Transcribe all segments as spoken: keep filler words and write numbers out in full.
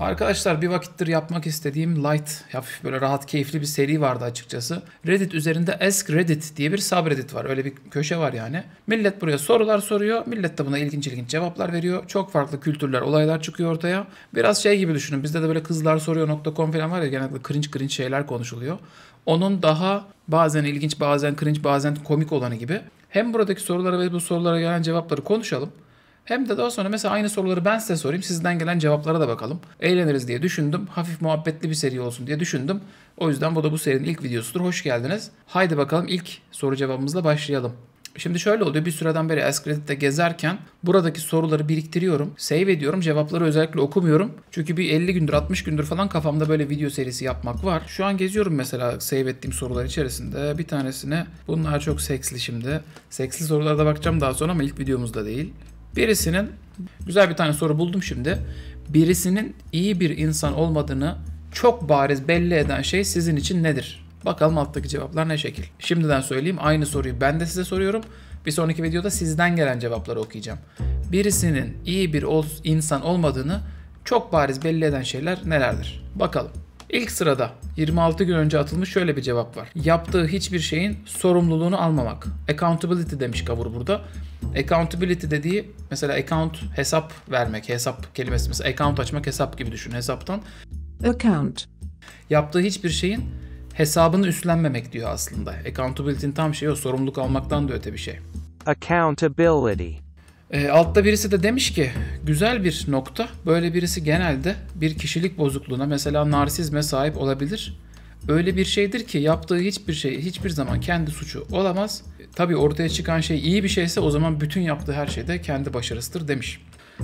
Arkadaşlar bir vakittir yapmak istediğim light, hafif böyle rahat, keyifli bir seri vardı açıkçası. Reddit üzerinde Ask Reddit diye bir subreddit var. Öyle bir köşe var yani. Millet buraya sorular soruyor. Millet de buna ilginç ilginç cevaplar veriyor. Çok farklı kültürler, olaylar çıkıyor ortaya. Biraz şey gibi düşünün. Bizde de böyle kızlar soruyor nokta com falan var ya, genelde cringe cringe şeyler konuşuluyor. Onun daha bazen ilginç, bazen cringe, bazen komik olanı gibi. Hem buradaki sorulara ve bu sorulara gelen cevapları konuşalım. Hem de daha sonra mesela aynı soruları ben size sorayım. Sizden gelen cevaplara da bakalım. Eğleniriz diye düşündüm. Hafif muhabbetli bir seri olsun diye düşündüm. O yüzden bu da bu serinin ilk videosudur. Hoş geldiniz. Haydi bakalım ilk soru cevabımızla başlayalım. Şimdi şöyle oluyor. Bir süreden beri Ask Reddit'te gezerken buradaki soruları biriktiriyorum. Save ediyorum. Cevapları özellikle okumuyorum. Çünkü bir elli gündür altmış gündür falan kafamda böyle video serisi yapmak var. Şu an geziyorum mesela save ettiğim sorular içerisinde. Bir tanesine, bunlar çok seksli şimdi. Seksli sorulara da bakacağım daha sonra ama ilk videomuzda değil. Birisinin, güzel bir tane soru buldum şimdi. Birisinin iyi bir insan olmadığını çok bariz belli eden şey sizin için nedir? Bakalım alttaki cevaplar ne şekil. Şimdiden söyleyeyim, aynı soruyu ben de size soruyorum. Bir sonraki videoda sizden gelen cevapları okuyacağım. Birisinin iyi bir insan olmadığını çok bariz belli eden şeyler nelerdir? Bakalım. İlk sırada yirmi altı gün önce atılmış şöyle bir cevap var. Yaptığı hiçbir şeyin sorumluluğunu almamak. Accountability demiş Gavur burada. Accountability dediği mesela account, hesap vermek, hesap kelimesi, mesela account açmak, hesap gibi düşün, hesaptan. Account. Yaptığı hiçbir şeyin hesabını üstlenmemek diyor aslında. Accountability'nin tam şeyi o, sorumluluk almaktan da öte bir şey. Accountability. E, altta birisi de demiş ki güzel bir nokta. Böyle birisi genelde bir kişilik bozukluğuna, mesela narsizme sahip olabilir. Öyle bir şeydir ki yaptığı hiçbir şey hiçbir zaman kendi suçu olamaz. E, tabii ortaya çıkan şey iyi bir şeyse o zaman bütün yaptığı her şeyde kendi başarısıdır demiş.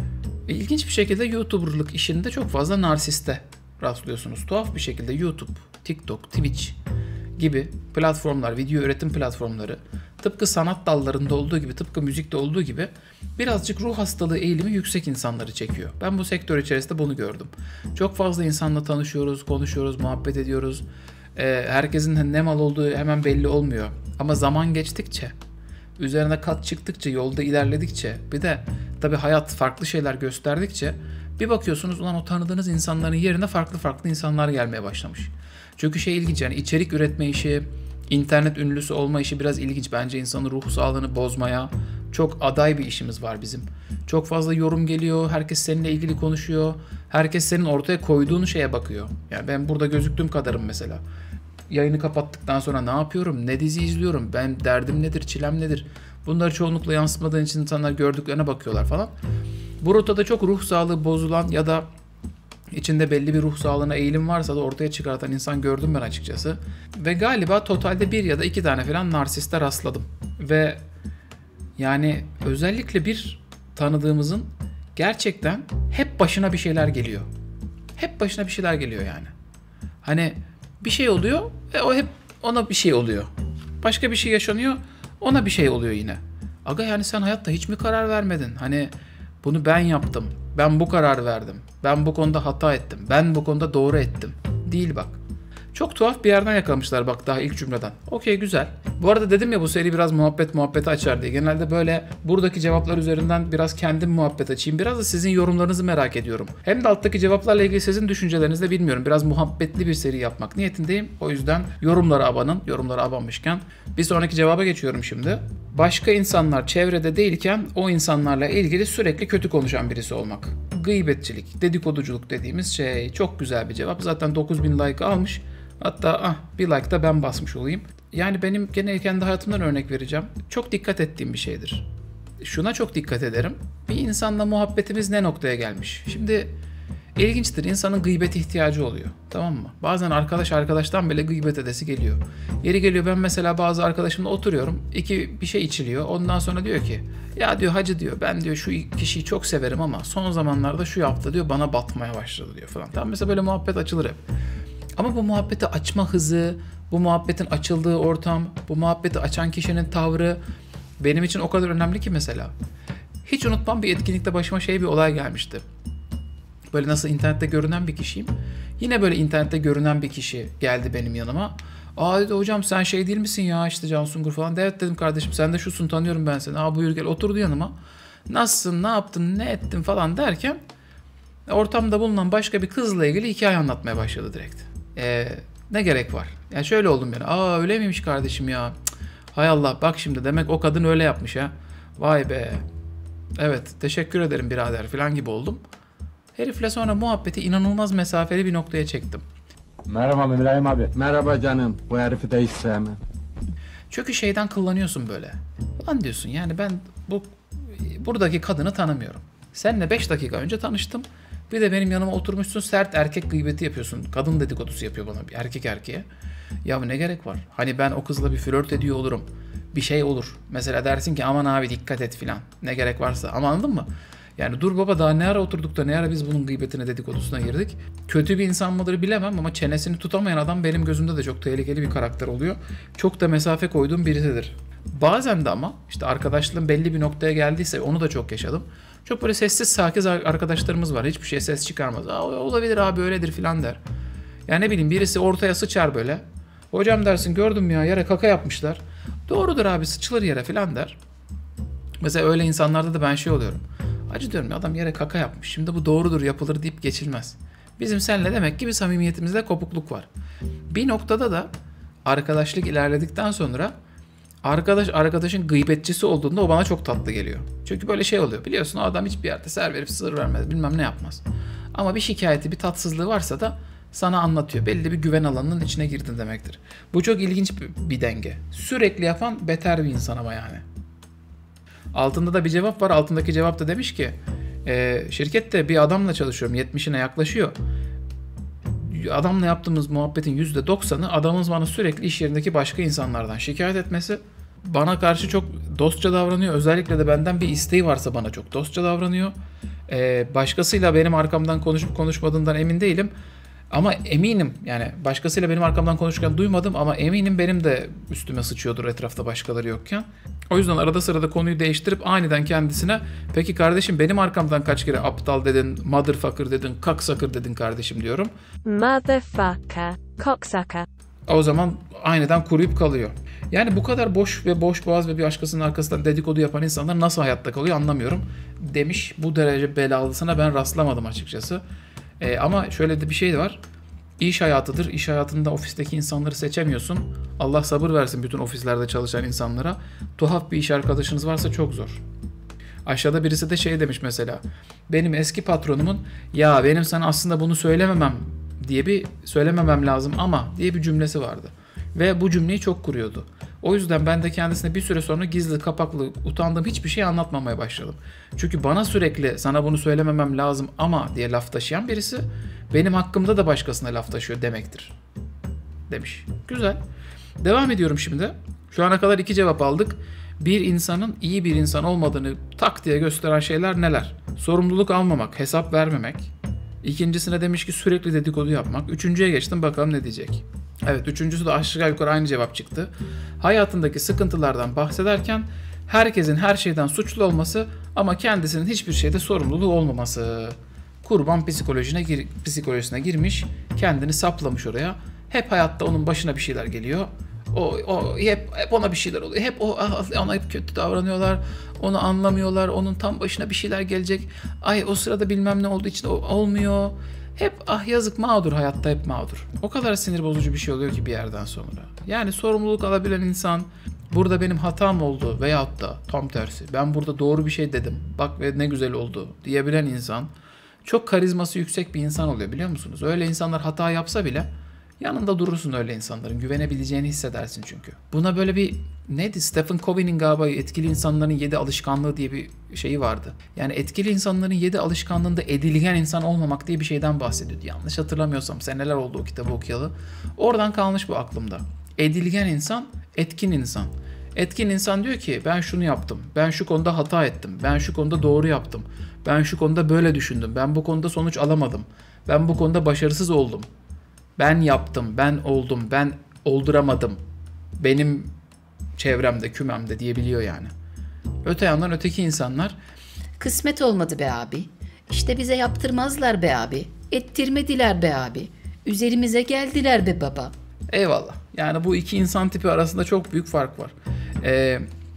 E, ilginç bir şekilde YouTuber'lık işinde çok fazla narsiste rastlıyorsunuz. Tuhaf bir şekilde YouTube, TikTok, Twitch gibi platformlar, video üretim platformları tıpkı sanat dallarında olduğu gibi, tıpkı müzikte olduğu gibi birazcık ruh hastalığı eğilimi yüksek insanları çekiyor. Ben bu sektör içerisinde bunu gördüm. Çok fazla insanla tanışıyoruz, konuşuyoruz, muhabbet ediyoruz. Ee, herkesin ne mal olduğu hemen belli olmuyor. Ama zaman geçtikçe, üzerine kat çıktıkça, yolda ilerledikçe, bir de tabii hayat farklı şeyler gösterdikçe bir bakıyorsunuz ulan o tanıdığınız insanların yerine farklı farklı insanlar gelmeye başlamış. Çünkü şey ilginç, yani içerik üretme işi, internet ünlüsü olma işi biraz ilginç. Bence insanın ruh sağlığını bozmaya çok aday bir işimiz var bizim. Çok fazla yorum geliyor, herkes seninle ilgili konuşuyor. Herkes senin ortaya koyduğun şeye bakıyor. Yani ben burada gözüktüğüm kadarım mesela. Yayını kapattıktan sonra ne yapıyorum, ne dizi izliyorum, ben derdim nedir, çilem nedir? Bunları çoğunlukla yansıtmadığın için insanlar gördüklerine bakıyorlar falan. Bu rotada çok ruh sağlığı bozulan ya da İçinde belli bir ruh sağlığına eğilim varsa da ortaya çıkartan insan gördüm ben açıkçası. Ve galiba totalde bir ya da iki tane falan narsiste rastladım. Ve yani özellikle bir tanıdığımızın gerçekten hep başına bir şeyler geliyor. Hep başına bir şeyler geliyor yani. Hani bir şey oluyor ve o hep ona bir şey oluyor. Başka bir şey yaşanıyor, ona bir şey oluyor yine. Aga yani sen hayatta hiç mi karar vermedin? Hani bunu ben yaptım, ben bu kararı verdim, ben bu konuda hata ettim, ben bu konuda doğru ettim. Değil bak. Çok tuhaf bir yerden yakalamışlar bak daha ilk cümleden. Okey, güzel. Bu arada dedim ya bu seri biraz muhabbet muhabbeti açar diye. Genelde böyle buradaki cevaplar üzerinden biraz kendim muhabbet açayım. Biraz da sizin yorumlarınızı merak ediyorum. Hem de alttaki cevaplarla ilgili sizin düşüncelerinizi de bilmiyorum. Biraz muhabbetli bir seri yapmak niyetindeyim. O yüzden yorumlara abanın. Yorumlara abanmışken bir sonraki cevaba geçiyorum şimdi. Başka insanlar çevrede değilken o insanlarla ilgili sürekli kötü konuşan birisi olmak. Gıybetçilik, dedikoduculuk dediğimiz şey. Çok güzel bir cevap. Zaten dokuz bin like almış. Hatta ah, bir like da ben basmış olayım. Yani benim gene kendi hayatımdan örnek vereceğim. Çok dikkat ettiğim bir şeydir. Şuna çok dikkat ederim. Bir insanla muhabbetimiz ne noktaya gelmiş? Şimdi ilginçtir. İnsanın gıybet ihtiyacı oluyor. Tamam mı? Bazen arkadaş arkadaştan bile gıybet edesi geliyor. Yeri geliyor ben mesela bazı arkadaşımla oturuyorum. İki bir şey içiliyor. Ondan sonra diyor ki ya diyor hacı diyor ben diyor şu kişiyi çok severim ama son zamanlarda şu yaptı diyor bana batmaya başladı diyor falan. Tamam, mesela böyle muhabbet açılır hep. Ama bu muhabbeti açma hızı, bu muhabbetin açıldığı ortam, bu muhabbeti açan kişinin tavrı benim için o kadar önemli ki mesela. Hiç unutmam, bir etkinlikte başıma şey bir olay gelmişti. Böyle nasıl internette görünen bir kişiyim. Yine böyle internette görünen bir kişi geldi benim yanıma. Aa dedi hocam sen şey değil misin ya işte Can Sungur falan. Evet dedim kardeşim sen de şusun tanıyorum ben seni. Aa buyur gel, oturdu yanıma. Nasılsın, ne yaptın, ne ettin falan derken ortamda bulunan başka bir kızla ilgili hikaye anlatmaya başladı direkt. Ee, ne gerek var? Yani şöyle oldum yani. Aa öyle miymiş kardeşim ya? Cık, hay Allah bak şimdi demek o kadın öyle yapmış ha. Vay be. Evet teşekkür ederim birader falan gibi oldum. Herifle sonra muhabbeti inanılmaz mesafeli bir noktaya çektim. Merhaba Mülayim abi. Merhaba canım. Bu herifi de hiç sevmem. Çünkü şeyden kullanıyorsun böyle. Lan diyorsun yani ben bu buradaki kadını tanımıyorum. Seninle beş dakika önce tanıştım. Bir de benim yanıma oturmuşsun sert erkek gıybeti yapıyorsun. Kadın dedikodusu yapıyor bana bir erkek erkeğe. Ya ne gerek var? Hani ben o kızla bir flört ediyor olurum. Bir şey olur. Mesela dersin ki aman abi dikkat et filan. Ne gerek varsa. Ama anladın mı? Yani dur baba daha ne ara oturduk da ne ara biz bunun gıybetine dedikodusuna girdik. Kötü bir insan mıdır bilemem ama çenesini tutamayan adam benim gözümde de çok tehlikeli bir karakter oluyor. Çok da mesafe koyduğum birisidir. Bazen de ama işte arkadaşlığım belli bir noktaya geldiyse onu da çok yaşadım. Çok böyle sessiz sakin arkadaşlarımız var. Hiçbir şeye ses çıkarmaz. Aa, olabilir abi öyledir filan der. Yani ne bileyim birisi ortaya sıçar böyle. Hocam dersin gördün mü ya yere kaka yapmışlar. Doğrudur abi sıçılır yere filan der. Mesela öyle insanlarda da ben şey oluyorum. Acı diyorum ya adam yere kaka yapmış. Şimdi bu doğrudur yapılır deyip geçilmez. Bizim seninle demek ki bir samimiyetimizde kopukluk var. Bir noktada da arkadaşlık ilerledikten sonra arkadaş arkadaşın gıybetçisi olduğunda o bana çok tatlı geliyor. Çünkü böyle şey oluyor biliyorsun o adam hiçbir yerde ser verip sır vermez bilmem ne yapmaz. Ama bir şikayeti bir tatsızlığı varsa da sana anlatıyor. Belli bir güven alanının içine girdin demektir. Bu çok ilginç bir denge. Sürekli yapan beter bir insan ama yani. Altında da bir cevap var. Altındaki cevap da demiş ki e, şirkette bir adamla çalışıyorum. yetmişine yaklaşıyor. Adamla yaptığımız muhabbetin yüzde doksanı adamımız bana sürekli iş yerindeki başka insanlardan şikayet etmesi. Bana karşı çok dostça davranıyor. Özellikle de benden bir isteği varsa bana çok dostça davranıyor. E, başkasıyla benim arkamdan konuşup konuşmadığından emin değilim. Ama eminim yani başkasıyla benim arkamdan konuşurken duymadım ama eminim benim de üstüme sıçıyordur etrafta başkaları yokken. O yüzden arada sırada konuyu değiştirip aniden kendisine peki kardeşim benim arkamdan kaç kere aptal dedin, motherfucker dedin, cocksucker dedin kardeşim diyorum. Motherfucker, cocksucker. O zaman aniden kuruyup kalıyor. Yani bu kadar boş ve boş boğaz ve bir başkasının arkasından dedikodu yapan insanlar nasıl hayatta kalıyor anlamıyorum. Demiş bu derece belalısına ben rastlamadım açıkçası. Ee, ama şöyle de bir şey var. İş hayatıdır. İş hayatında ofisteki insanları seçemiyorsun. Allah sabır versin bütün ofislerde çalışan insanlara. Tuhaf bir iş arkadaşınız varsa çok zor. Aşağıda birisi de şey demiş mesela. Benim eski patronumun ya benim sana aslında bunu söylememem diye bir söylememem lazım ama diye bir cümlesi vardı. Ve bu cümleyi çok kuruyordu. O yüzden ben de kendisine bir süre sonra gizli, kapaklı, utandığım hiçbir şey anlatmamaya başladım. Çünkü bana sürekli sana bunu söylememem lazım ama diye laf taşıyan birisi benim hakkımda da başkasına laf taşıyor demektir. Demiş. Güzel. Devam ediyorum şimdi. Şu ana kadar iki cevap aldık. Bir insanın iyi bir insan olmadığını tak diye gösteren şeyler neler? Sorumluluk almamak, hesap vermemek. İkincisine demiş ki sürekli dedikodu yapmak. Üçüncüye geçtim bakalım ne diyecek. Evet üçüncüsü de aşağı yukarı aynı cevap çıktı. Hayatındaki sıkıntılardan bahsederken herkesin her şeyden suçlu olması ama kendisinin hiçbir şeyde sorumluluğu olmaması. Kurban psikolojisine, gir, psikolojisine girmiş, kendini saplamış oraya. Hep hayatta onun başına bir şeyler geliyor. O, o hep, hep ona bir şeyler oluyor. Hep o ona hep kötü davranıyorlar. Onu anlamıyorlar. Onun tam başına bir şeyler gelecek. Ay o sırada bilmem ne olduğu için o, olmuyor. Hep ah yazık mağdur hayatta hep mağdur. O kadar sinir bozucu bir şey oluyor ki bir yerden sonra. Yani sorumluluk alabilen insan burada benim hatam oldu veyahut da tam tersi ben burada doğru bir şey dedim bak ve ne güzel oldu diyebilen insan çok karizması yüksek bir insan oluyor biliyor musunuz? Öyle insanlar hata yapsa bile yanında durursun öyle insanların güvenebileceğini hissedersin çünkü. Buna böyle bir neydi Stephen Covey'nin galiba etkili insanların yedi alışkanlığı diye bir şeyi vardı. Yani etkili insanların yedi alışkanlığında edilgen insan olmamak diye bir şeyden bahsediyordu. Yanlış hatırlamıyorsam seneler oldu o kitabı okuyalı. Oradan kalmış bu aklımda. Edilgen insan, etkin insan. Etkin insan diyor ki ben şunu yaptım, ben şu konuda hata ettim, ben şu konuda doğru yaptım, ben şu konuda böyle düşündüm, ben bu konuda sonuç alamadım, ben bu konuda başarısız oldum. Ben yaptım, ben oldum, ben olduramadım. Benim çevremde, kümemde diyebiliyor yani. Öte yandan öteki insanlar kısmet olmadı be abi. İşte bize yaptırmazlar be abi. Ettirmediler be abi. Üzerimize geldiler be baba. eyvallah. Yani bu iki insan tipi arasında çok büyük fark var. Ee,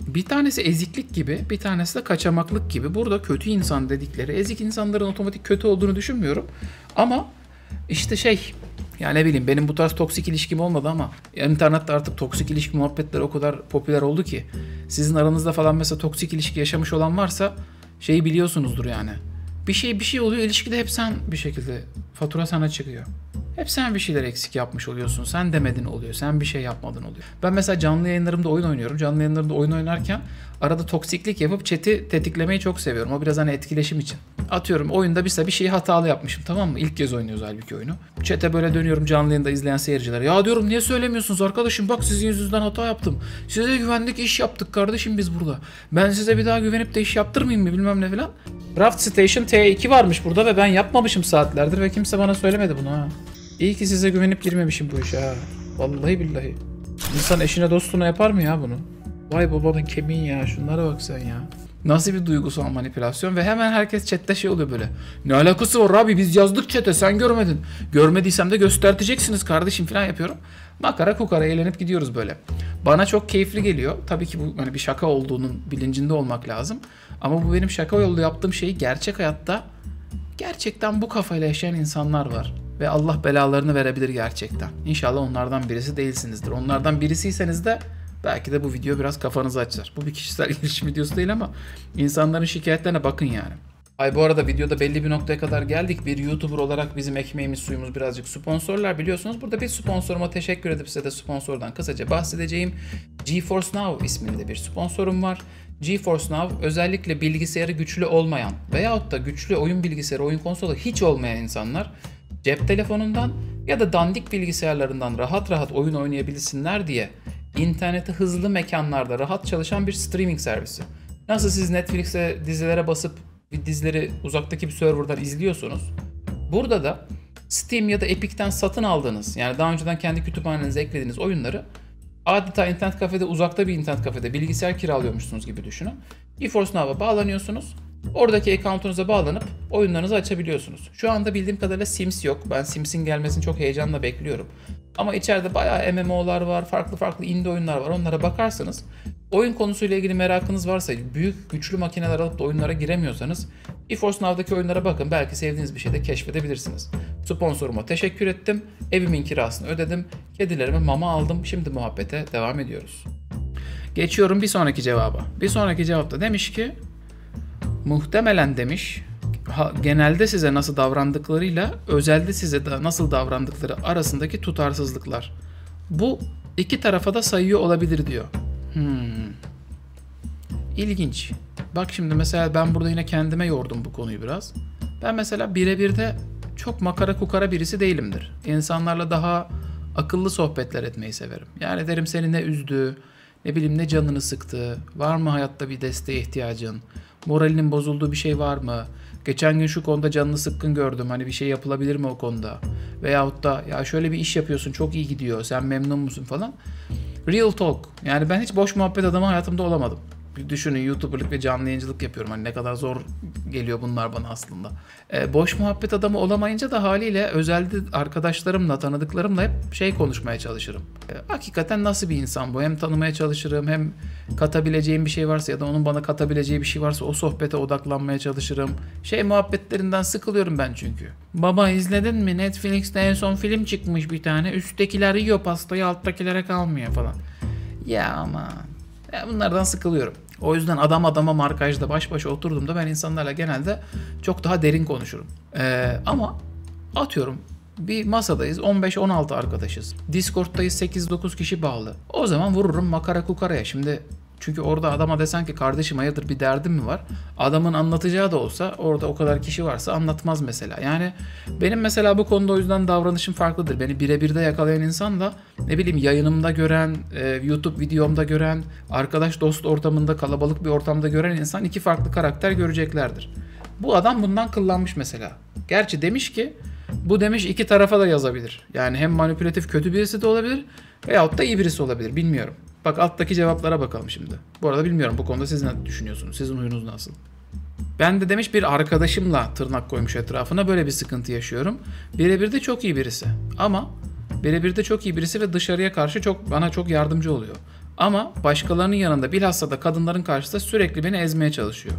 Bir tanesi eziklik gibi, bir tanesi de kaçamaklık gibi. Burada kötü insan dedikleri, ezik insanların otomatik kötü olduğunu düşünmüyorum. Ama işte şey, yani ne bileyim, benim bu tarz toksik ilişkim olmadı ama internette artık toksik ilişki muhabbetleri o kadar popüler oldu ki sizin aranızda falan mesela toksik ilişki yaşamış olan varsa şeyi biliyorsunuzdur yani. Bir şey bir şey oluyor, ilişkide hep sen bir şekilde fatura sana çıkıyor. Hep sen bir şeyler eksik yapmış oluyorsun. Sen demedin oluyor. Sen bir şey yapmadın oluyor. Ben mesela canlı yayınlarımda oyun oynuyorum. Canlı yayınlarımda oyun oynarken arada toksiklik yapıp chat'i tetiklemeyi çok seviyorum. O biraz hani etkileşim için. Atıyorum oyunda mesela bir şeyi hatalı yapmışım, tamam mı? İlk kez oynuyoruz halbuki oyunu. Chat'e böyle dönüyorum, canlı yayında izleyen seyircilere. Ya diyorum, niye söylemiyorsunuz arkadaşım? Bak sizin yüzünüzden hata yaptım. Size güvendik, iş yaptık kardeşim biz burada. Ben size bir daha güvenip de iş yaptırmayayım mı bilmem ne falan. Raft Station T iki varmış burada ve ben yapmamışım saatlerdir ve kimse bana söylemedi bunu ha. İyi ki size güvenip girmemişim bu işe ha. Vallahi billahi. İnsan eşine dostuna yapar mı ya bunu? Vay babanın kemiği ya. Şunlara bak sen ya. Nasıl bir duygusal manipülasyon ve hemen herkes chatte şey oluyor böyle. Ne alakası var abi, biz yazdık chat'e, sen görmedin. Görmediysem de gösterteceksiniz kardeşim falan yapıyorum. Makara kukara eğlenip gidiyoruz böyle. Bana çok keyifli geliyor. Tabii ki bu hani bir şaka olduğunun bilincinde olmak lazım. Ama bu benim şaka yollu yaptığım şeyi gerçek hayatta gerçekten bu kafayla yaşayan insanlar var. Ve Allah belalarını verebilir gerçekten. İnşallah onlardan birisi değilsinizdir. Onlardan birisiyseniz de belki de bu video biraz kafanızı açar. Bu bir kişisel gelişim videosu değil ama insanların şikayetlerine bakın yani. Ay bu arada videoda belli bir noktaya kadar geldik. Bir YouTuber olarak bizim ekmeğimiz suyumuz birazcık sponsorlar biliyorsunuz. Burada bir sponsoruma teşekkür edip size de sponsordan kısaca bahsedeceğim. GeForce Now isminde bir sponsorum var. GeForce Now özellikle bilgisayarı güçlü olmayan veyahut da güçlü oyun bilgisayarı, oyun konsolu hiç olmayan insanlar cep telefonundan ya da dandik bilgisayarlarından rahat rahat oyun oynayabilsinler diye interneti hızlı mekanlarda rahat çalışan bir streaming servisi. Nasıl siz Netflix'e dizilere basıp dizileri uzaktaki bir serverdan izliyorsunuz. Burada da Steam ya da Epic'ten satın aldığınız, yani daha önceden kendi kütüphanenize eklediğiniz oyunları adeta internet kafede, uzakta bir internet kafede bilgisayar kiralıyormuşsunuz gibi düşünün. GeForce Now'a bağlanıyorsunuz. Oradaki account'unuza bağlanıp oyunlarınızı açabiliyorsunuz. Şu anda bildiğim kadarıyla Sims yok. Ben Sims'in gelmesini çok heyecanla bekliyorum. Ama içeride bayağı M M O'lar var, farklı farklı indie oyunlar var. Onlara bakarsanız, oyun konusuyla ilgili merakınız varsa, büyük güçlü makineler alıp da oyunlara giremiyorsanız GeForce Now'daki oyunlara bakın. Belki sevdiğiniz bir şey de keşfedebilirsiniz. Sponsoruma teşekkür ettim. Evimin kirasını ödedim. Kedilerime mama aldım. Şimdi muhabbete devam ediyoruz. Geçiyorum bir sonraki cevaba. Bir sonraki cevapta demiş ki, muhtemelen demiş, ha, genelde size nasıl davrandıklarıyla özelde size da nasıl davrandıkları arasındaki tutarsızlıklar. Bu iki tarafa da sayıyor olabilir diyor. Hmm. İlginç. Bak şimdi mesela ben burada yine kendime yordum bu konuyu biraz. Ben mesela birebir de çok makara kukara birisi değilimdir. İnsanlarla daha akıllı sohbetler etmeyi severim. Yani derim seni ne üzdü, ne bileyim ne canını sıktı, var mı hayatta bir desteğe ihtiyacın, moralinin bozulduğu bir şey var mı? Geçen gün şu konuda canını sıkkın gördüm. Hani bir şey yapılabilir mi o konuda? Veyahut da ya şöyle bir iş yapıyorsun, çok iyi gidiyor. Sen memnun musun falan. Real talk. Yani ben hiç boş muhabbet adamı hayatımda olamadım. Bir düşünün, YouTuber'lık ve canlı yayıncılık yapıyorum. Hani ne kadar zor geliyor bunlar bana aslında. Ee, boş muhabbet adamı olamayınca da haliyle özelde arkadaşlarımla, tanıdıklarımla hep şey konuşmaya çalışırım. Ee, hakikaten nasıl bir insan bu? Hem tanımaya çalışırım, hem katabileceğim bir şey varsa ya da onun bana katabileceği bir şey varsa o sohbete odaklanmaya çalışırım. Şey muhabbetlerinden sıkılıyorum ben çünkü. Baba izledin mi? Netflix'te en son film çıkmış bir tane. Üsttekiler yiyor pastayı, alttakilere kalmıyor falan. Ya aman. Ya bunlardan sıkılıyorum. O yüzden adam adama markajda baş başa oturduğumda ben insanlarla genelde çok daha derin konuşurum. Ee, ama atıyorum bir masadayız, on beş on altı arkadaşız. Discord'dayız, sekiz dokuz kişi bağlı. O zaman vururum makara kukaraya. Şimdi çünkü orada adama desen ki kardeşim hayırdır bir derdin mi var? Adamın anlatacağı da olsa orada o kadar kişi varsa anlatmaz mesela. Yani benim mesela bu konuda o yüzden davranışım farklıdır. Beni birebir de yakalayan insan da ne bileyim yayınımda gören, YouTube videomda gören, arkadaş dost ortamında, kalabalık bir ortamda gören insan iki farklı karakter göreceklerdir. Bu adam bundan kıllanmış mesela. Gerçi demiş ki bu demiş iki tarafa da yazabilir. Yani hem manipülatif kötü birisi de olabilir veyahut da iyi birisi olabilir, bilmiyorum. Bak alttaki cevaplara bakalım şimdi. Bu arada bilmiyorum bu konuda siz ne düşünüyorsunuz? Sizin huyunuz nasıl? Ben de demiş bir arkadaşımla tırnak koymuş etrafına böyle bir sıkıntı yaşıyorum. Birebir de çok iyi birisi. Ama birebir de çok iyi birisi ve dışarıya karşı çok bana çok yardımcı oluyor. Ama başkalarının yanında, bilhassa da kadınların karşısında sürekli beni ezmeye çalışıyor.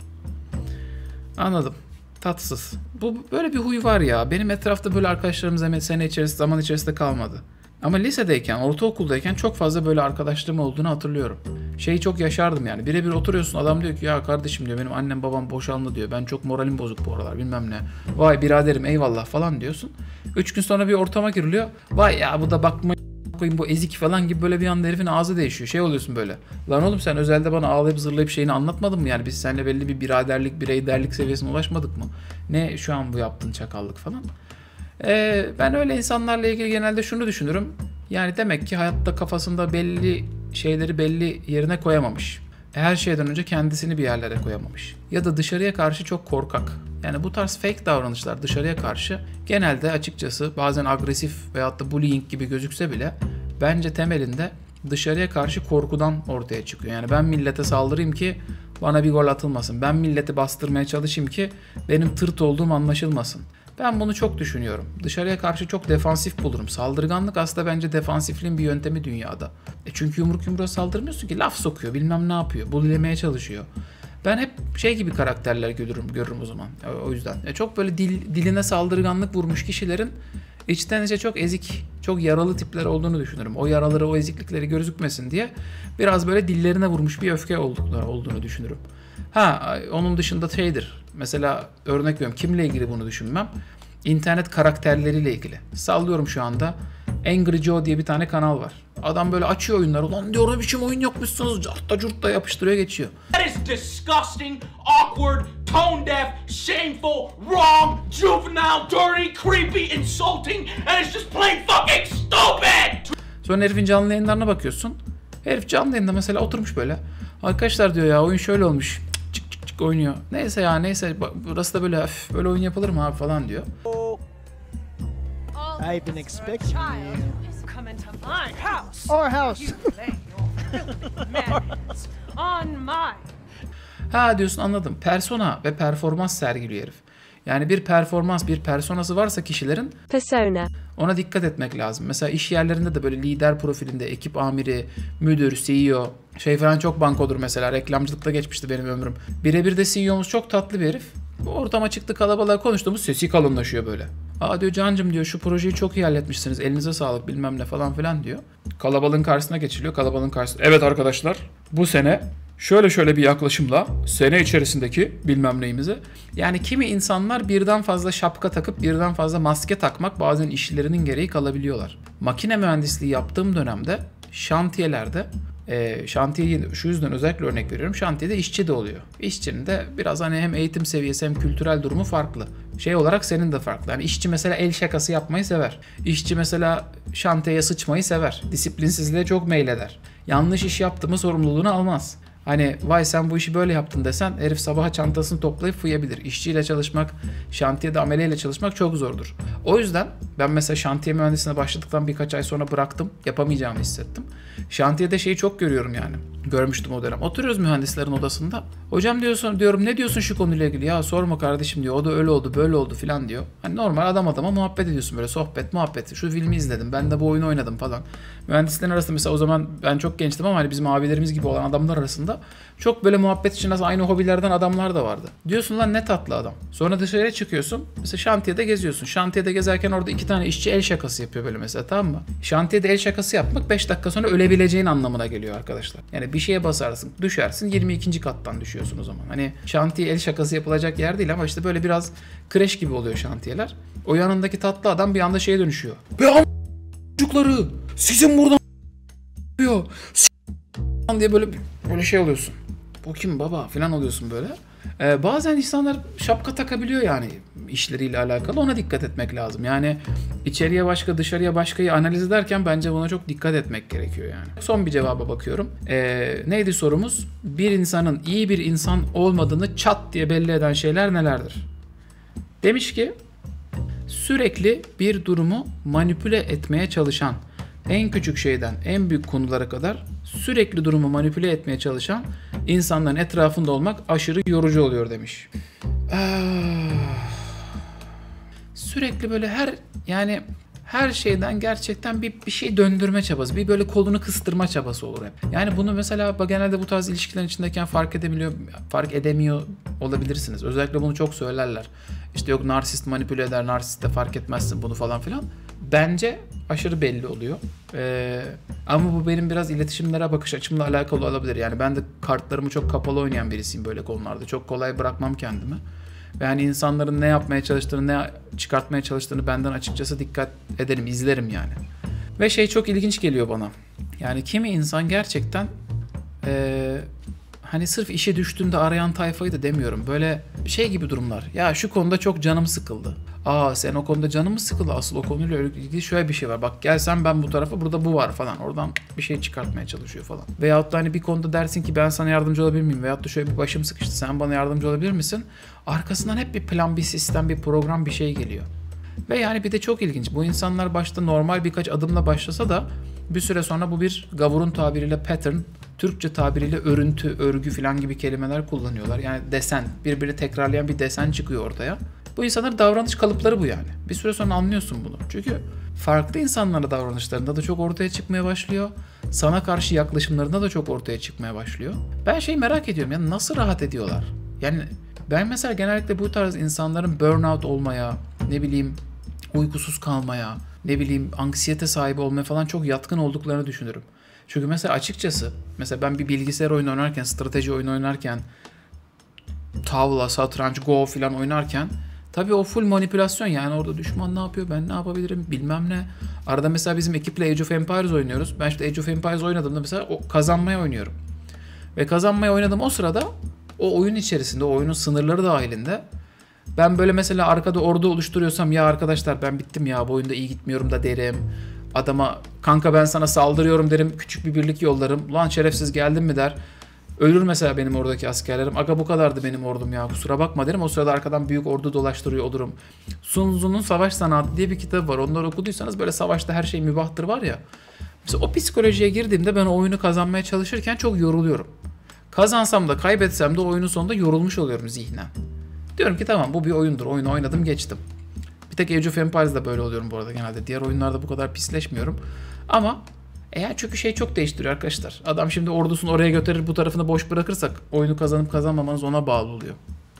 Anladım. Tatsız. Bu böyle bir huy var ya. Benim etrafta böyle arkadaşlarımız sene içerisinde, zaman içerisinde kalmadı. Ama lisedeyken, ortaokuldayken çok fazla böyle arkadaşlarım olduğunu hatırlıyorum. Şeyi çok yaşardım yani. Birebir oturuyorsun, adam diyor ki ya kardeşim diyor, benim annem babam boşandı diyor. Ben çok moralim bozuk bu aralar bilmem ne. Vay biraderim eyvallah falan diyorsun. Üç gün sonra bir ortama giriliyor. Vay ya bu da bakma koyayım bu ezik falan gibi, böyle bir anda herifin ağzı değişiyor. Şey oluyorsun böyle. Lan oğlum sen özelde bana ağlayıp zırlayıp şeyini anlatmadın mı yani? Biz seninle belli bir biraderlik, bireyderlik seviyesine ulaşmadık mı? Ne şu an bu yaptığın çakallık falan. Ee, ben öyle insanlarla ilgili genelde şunu düşünürüm. Yani demek ki hayatta kafasında belli şeyleri belli yerine koyamamış. Her şeyden önce kendisini bir yerlere koyamamış. Ya da dışarıya karşı çok korkak. Yani bu tarz fake davranışlar dışarıya karşı genelde açıkçası bazen agresif veyahut da bullying gibi gözükse bile bence temelinde dışarıya karşı korkudan ortaya çıkıyor. Yani ben millete saldırayım ki bana bir gol atılmasın. Ben milleti bastırmaya çalışayım ki benim tırt olduğum anlaşılmasın. Ben bunu çok düşünüyorum. Dışarıya karşı çok defansif bulurum. Saldırganlık aslında bence defansifliğin bir yöntemi dünyada. E çünkü yumruk yumruğa saldırmıyorsun ki, laf sokuyor, bilmem ne yapıyor, bullemeye çalışıyor. Ben hep şey gibi karakterler görürüm, görürüm o zaman. O yüzden. E çok böyle dil, diline saldırganlık vurmuş kişilerin içten içe çok ezik, çok yaralı tipler olduğunu düşünürüm. O yaraları, o eziklikleri gözükmesin diye biraz böyle dillerine vurmuş bir öfke oldukları olduğunu düşünürüm. Ha, onun dışında şeydir. Mesela örnek veriyorum, kimle ilgili bunu düşünmem? İnternet karakterleriyle ilgili. Sallıyorum şu anda. Angry Joe diye bir tane kanal var. Adam böyle açıyor oyunları. Ulan diyor ne biçim oyun yapmışsınız. Cartta curtta yapıştırıyor geçiyor. That is disgusting, awkward, tone deaf, shameful, wrong, juvenile, dirty, creepy, insulting, and it's just plain fucking stupid! Sonra herifin canlı yayınlarına bakıyorsun. Herif canlı yayında mesela oturmuş böyle. Arkadaşlar diyor ya oyun şöyle olmuş. Çık çık çık oynuyor. Neyse ya neyse burası da böyle hafif böyle oyun yapılır mı abi falan diyor. I've been expecting you. Come into my house. Our house. You lay your filthy madness on my. Ha diyorsun, anladım. Persona ve performans sergiliyor herif. Yani bir performans, bir personası varsa kişilerin Persona. ona dikkat etmek lazım. Mesela iş yerlerinde de böyle lider profilinde ekip amiri, müdür, C E O şey falan çok bankodur mesela. Reklamcılıkta geçmişti benim ömrüm. Birebir de C E O'muz çok tatlı bir herif. Bu ortama çıktı, kalabalığa konuştuğumuz sesi kalınlaşıyor böyle. Aa diyor Cancım diyor şu projeyi çok iyi halletmişsiniz. Elinize sağlık bilmem ne falan filan diyor. Kalabalığın karşısına geçiliyor. Kalabalığın karşısında. Evet arkadaşlar bu sene şöyle şöyle bir yaklaşımla sene içerisindeki bilmem neyimizi. Yani kimi insanlar birden fazla şapka takıp birden fazla maske takmak bazen işlerinin gereği kalabiliyorlar. Makine mühendisliği yaptığım dönemde şantiyelerde E, şantiyeyi şu yüzden özellikle örnek veriyorum. Şantiyede işçi de oluyor. İşçinin de biraz hani hem eğitim seviyesi hem kültürel durumu farklı. Şey olarak senin de farklı. Yani işçi mesela el şakası yapmayı sever. İşçi mesela şantiyeye sıçmayı sever. Disiplinsizliğe çok meyleder. Yanlış iş yaptı mı sorumluluğunu almaz. Hani vay sen bu işi böyle yaptın desen herif sabaha çantasını toplayıp fıyabilir. İşçiyle çalışmak, şantiyede ameleyle çalışmak çok zordur. O yüzden ben mesela şantiye mühendisliğine başladıktan birkaç ay sonra bıraktım. Yapamayacağımı hissettim. Şantiyede şeyi çok görüyorum yani. Görmüştüm o dönem. Oturuyoruz mühendislerin odasında. Hocam diyorsun, diyorum ne diyorsun şu konuyla ilgili? Ya sorma kardeşim diyor. O da öyle oldu, böyle oldu filan diyor. Hani normal adam adama muhabbet ediyorsun böyle sohbet, muhabbet. Şu filmi izledim, ben de bu oyunu oynadım falan. Mühendislerin arasında mesela o zaman ben çok gençtim ama hani bizim abilerimiz gibi olan adamlar arasında çok böyle muhabbet için aynı hobilerden adamlar da vardı. Diyorsun lan ne tatlı adam. Sonra dışarıya çıkıyorsun. Mesela şantiyede geziyorsun. Şantiyede gezerken orada iki tane işçi el şakası yapıyor böyle mesela, tamam mı? Şantiyede el şakası yapmak beş dakika sonra ölebileceğin anlamına geliyor arkadaşlar. Yani bir şeye basarsın, düşersin, yirmi ikinci kattan düşüyorsun o zaman. Hani şantiye el şakası yapılacak yer değil ama işte böyle biraz kreş gibi oluyor şantiyeler. O yanındaki tatlı adam bir anda şeye dönüşüyor. Be am çocukları sizin buradan diyor. diye böyle böyle şey oluyorsun. Bu kim baba falan oluyorsun böyle. Ee, bazen insanlar şapka takabiliyor yani işleriyle alakalı, ona dikkat etmek lazım. Yani içeriye başka dışarıya başkayı analiz ederken bence buna çok dikkat etmek gerekiyor yani. Son bir cevaba bakıyorum. Ee, neydi sorumuz? Bir insanın iyi bir insan olmadığını çat diye belli eden şeyler nelerdir? Demiş ki sürekli bir durumu manipüle etmeye çalışan, en küçük şeyden en büyük konulara kadar sürekli durumu manipüle etmeye çalışan insanların etrafında olmak aşırı yorucu oluyor demiş. Ah. Sürekli böyle her yani her şeyden gerçekten bir, bir şey döndürme çabası, bir böyle kolunu kıstırma çabası olur hep. Yani bunu mesela genelde bu tarz ilişkilerin içindeyken fark edebiliyor, fark edemiyor olabilirsiniz. Özellikle bunu çok söylerler. İşte yok narsist manipüle eder, narsist de fark etmezsin bunu falan filan. Bence aşırı belli oluyor. Ee, ama bu benim biraz iletişimlere bakış açımla alakalı olabilir. Yani ben de kartlarımı çok kapalı oynayan birisiyim böyle konularda. Çok kolay bırakmam kendimi. Ve yani insanların ne yapmaya çalıştığını, ne çıkartmaya çalıştığını benden açıkçası dikkat ederim, izlerim yani. Ve şey çok ilginç geliyor bana. Yani kimi insan gerçekten ee, hani sırf işe düştüğünde arayan tayfayı da demiyorum. Böyle şey gibi durumlar. Ya şu konuda çok canım sıkıldı. Aa sen o konuda canım mı sıkıldı? Asıl o konuyla ilgili şöyle bir şey var. Bak gelsen ben bu tarafa, burada bu var falan. Oradan bir şey çıkartmaya çalışıyor falan. Veyahut da hani bir konuda dersin ki ben sana yardımcı olabilir miyim? Veyahut da şöyle bir başım sıkıştı, sen bana yardımcı olabilir misin? Arkasından hep bir plan, bir sistem, bir program, bir şey geliyor. Ve yani bir de çok ilginç. Bu insanlar başta normal birkaç adımla başlasa da bir süre sonra bu bir gavurun tabiriyle pattern, Türkçe tabiriyle örüntü, örgü falan gibi kelimeler kullanıyorlar. Yani desen, birbirini tekrarlayan bir desen çıkıyor ortaya. Bu insanların davranış kalıpları bu yani. Bir süre sonra anlıyorsun bunu. Çünkü farklı insanlara davranışlarında da çok ortaya çıkmaya başlıyor. Sana karşı yaklaşımlarında da çok ortaya çıkmaya başlıyor. Ben şeyi merak ediyorum ya, nasıl rahat ediyorlar? Yani ben mesela genellikle bu tarz insanların burnout olmaya, ne bileyim uykusuz kalmaya, ne bileyim anksiyete sahibi olmaya falan çok yatkın olduklarını düşünürüm. Çünkü mesela açıkçası mesela ben bir bilgisayar oyunu oynarken, strateji oyunu oynarken, tavla, satranç, go falan oynarken tabii o full manipülasyon yani orada düşman ne yapıyor, ben ne yapabilirim bilmem ne. Arada mesela bizim ekiple Age of Empires oynuyoruz. Ben işte Age of Empires oynadığımda mesela o kazanmaya oynuyorum. Ve kazanmaya oynadığım o sırada o oyun içerisinde, o oyunun sınırları dahilinde ben böyle mesela arkada ordu oluşturuyorsam ya arkadaşlar ben bittim ya bu oyunda iyi gitmiyorum da derim. Adama kanka ben sana saldırıyorum derim, küçük bir birlik yollarım. Ulan şerefsiz geldin mi der. Ölür mesela benim oradaki askerlerim. Aga bu kadardı benim ordum ya kusura bakma derim. O sırada arkadan büyük ordu dolaştırıyor olurum. Sun Tzu'nun Savaş Sanatı diye bir kitap var. Onları okuduysanız böyle savaşta her şey mübahtır var ya. Mesela o psikolojiye girdiğimde ben o oyunu kazanmaya çalışırken çok yoruluyorum. Kazansam da kaybetsem de oyunun sonunda yorulmuş oluyorum zihnen. Diyorum ki tamam bu bir oyundur. Oyunu oynadım geçtim. Bir tek Age of Empires'da böyle oluyorum bu arada genelde. Diğer oyunlarda bu kadar pisleşmiyorum. Ama eğer çünkü şey çok değiştiriyor arkadaşlar. Adam şimdi ordusunu oraya götürür, bu tarafını boş bırakırsak oyunu kazanıp kazanmamanız ona bağlı oluyor.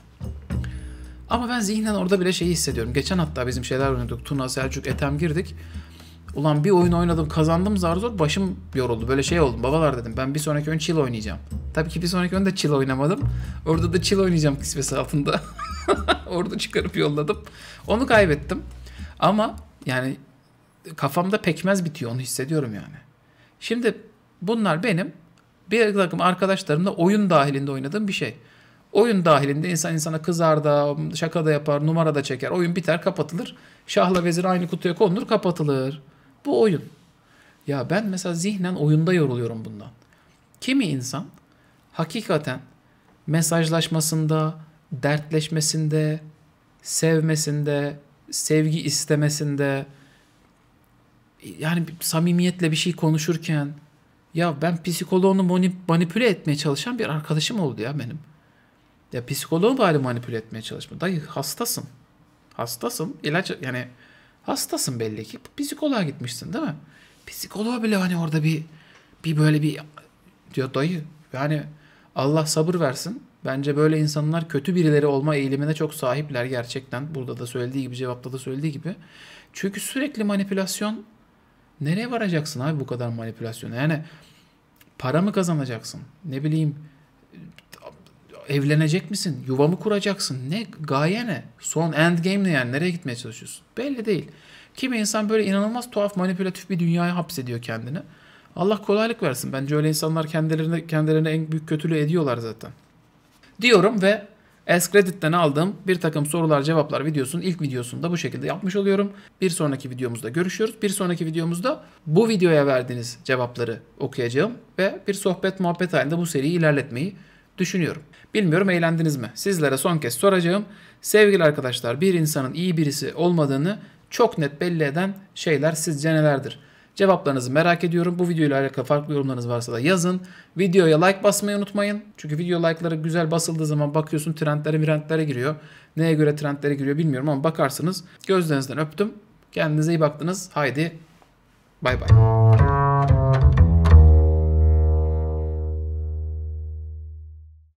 Ama ben zihnen orada bile şeyi hissediyorum. Geçen hatta bizim şeyler oynadık. Tuna, Selçuk, Ethem girdik. Ulan bir oyun oynadım, kazandım zar zor, başım yoruldu. Böyle şey oldum. Babalar dedim ben bir sonraki oyun chill oynayacağım. Tabii ki bir sonraki oyunda chill oynamadım. Orada da chill oynayacağım kisvesi altında. Orada çıkarıp yolladım. Onu kaybettim. Ama yani kafamda pekmez bitiyor, onu hissediyorum yani. Şimdi bunlar benim bir takım arkadaşlarımla oyun dahilinde oynadığım bir şey. Oyun dahilinde insan insana kızar da, şaka da yapar, numara da çeker. Oyun biter, kapatılır. Şahla vezir aynı kutuya konulur, kapatılır. Bu oyun. Ya ben mesela zihnen oyunda yoruluyorum bundan. Kimi insan hakikaten mesajlaşmasında, dertleşmesinde, sevmesinde, sevgi istemesinde, yani samimiyetle bir şey konuşurken, ya ben psikoloğunu manipüle etmeye çalışan bir arkadaşım oldu ya benim. Ya psikoloğu bari manipüle etmeye çalışma. Dayı hastasın. Hastasın. İlaç yani hastasın belli ki. Psikoloğa gitmişsin değil mi? Psikoloğa bile hani orada bir bir böyle bir diyor dayı. Yani Allah sabır versin. Bence böyle insanlar kötü birileri olma eğilimine çok sahipler gerçekten. Burada da söylediği gibi, cevapta da söylediği gibi. Çünkü sürekli manipülasyon. Nereye varacaksın abi bu kadar manipülasyona? Yani para mı kazanacaksın? Ne bileyim evlenecek misin? Yuva mı kuracaksın? Ne? Gaye ne? Son end game ne yani? Nereye gitmeye çalışıyorsun? Belli değil. Kimi insan böyle inanılmaz tuhaf manipülatif bir dünyaya hapsediyor kendini. Allah kolaylık versin. Bence öyle insanlar kendilerine kendilerine en büyük kötülüğü ediyorlar zaten. Diyorum ve Ask Reddit'ten aldığım bir takım sorular cevaplar videosunun ilk videosunu da bu şekilde yapmış oluyorum. Bir sonraki videomuzda görüşüyoruz. Bir sonraki videomuzda bu videoya verdiğiniz cevapları okuyacağım ve bir sohbet muhabbet halinde bu seriyi ilerletmeyi düşünüyorum. Bilmiyorum eğlendiniz mi? Sizlere son kez soracağım. Sevgili arkadaşlar, bir insanın iyi birisi olmadığını çok net belli eden şeyler sizce nelerdir? Cevaplarınızı merak ediyorum. Bu videoyla alakalı farklı yorumlarınız varsa da yazın. Videoya like basmayı unutmayın. Çünkü video like'ları güzel basıldığı zaman bakıyorsun trendlere mirendlere giriyor. Neye göre trendlere giriyor bilmiyorum ama bakarsınız. Gözlerinizden öptüm. Kendinize iyi baktınız. Haydi bay bay.